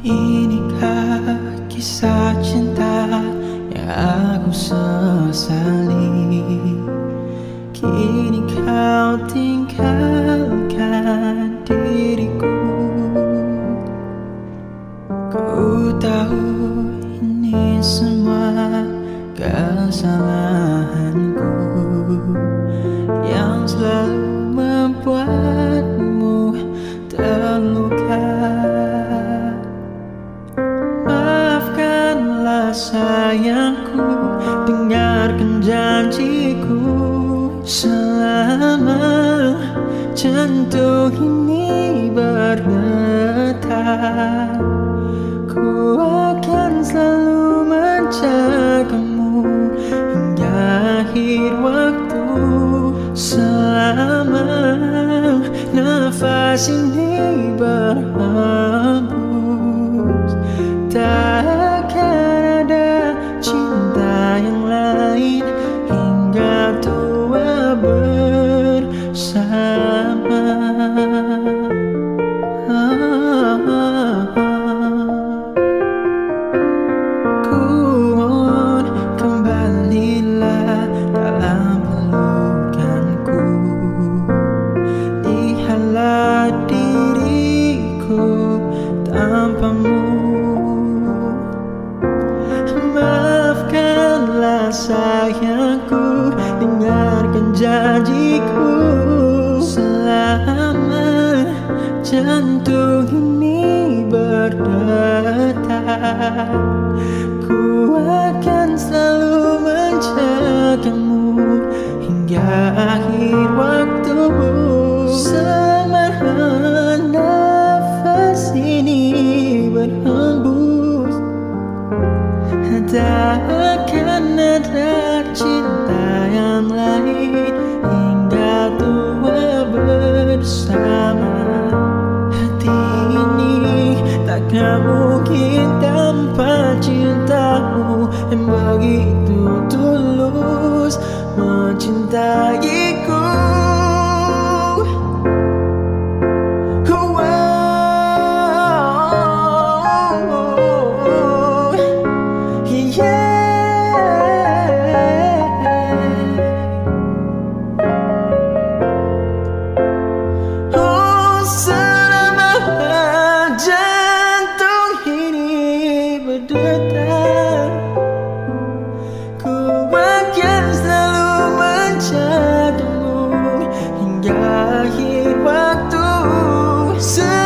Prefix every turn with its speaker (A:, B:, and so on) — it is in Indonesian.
A: Inikah kisah cinta yang aku sesali? Kini kau tinggalkan diriku. Ku tahu ini semua kesalahanku yang selalu membuatmu terluka. Maafkanlah sayangku, dengarkan janjiku. Selama jantung ini berdetak, ku akan selalu menjagamu hingga akhir waktu. Selama nafas ini berhembus, tak akan ada cinta yang lain hingga tua bersama. Ku mohon kembalilah dalam pelukanku. Lihatlah diriku tanpamu. Maafkanlah sayangku, dengarkan janjiku. Selama jantung ini berdetak, ku akan selalu menjagamu hingga akhir waktu. Selama nafas ini berhembus, tak akan ada cinta yang lain hingga tua bersama. Hati ini takkan mungkin tanpa cintamu yang begitu tulus mencintaiku. Ku akan selalu menjagamu hingga akhir waktu.